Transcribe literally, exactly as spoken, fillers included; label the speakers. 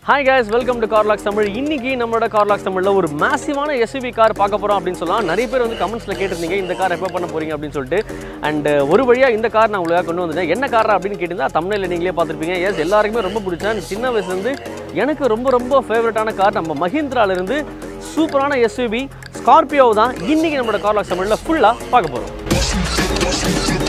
Speaker 1: Hi guys, welcome to Carlox Tamil. இன்னைக்கு நம்மளோட Carlox Tamilல ஒரு மேசிவான S U V கார் பார்க்க போறோம் அப்படினு சொல்லலாம். நிறைய பேர் வந்து கமெண்ட்ஸ்ல கேட்டிருந்தீங்க இந்த கார் எப்ப பண்ண போறீங்க அப்படினு சொல்லிட்டு. And ஒரு வழியா இந்த கார் நான் உங்களுக்கு கொண்டு வந்தேன். என்ன கார் அப்படினு கேட்டிருந்தா thumbnail நீங்களே பார்த்திருப்பீங்க. எஸ் எல்லாருக்குமே ரொம்ப பிடிச்ச சின்ன வயசுல இருந்து எனக்கு ரொம்ப ரொம்ப ஃபேவரட்டான கார் நம்ம மஹிந்திரால இருந்து சூப்பரான S U V Scorpio தான் இன்னைக்கு நம்மளோட Carlox Tamilல ஃபுல்லா பார்க்க போறோம்.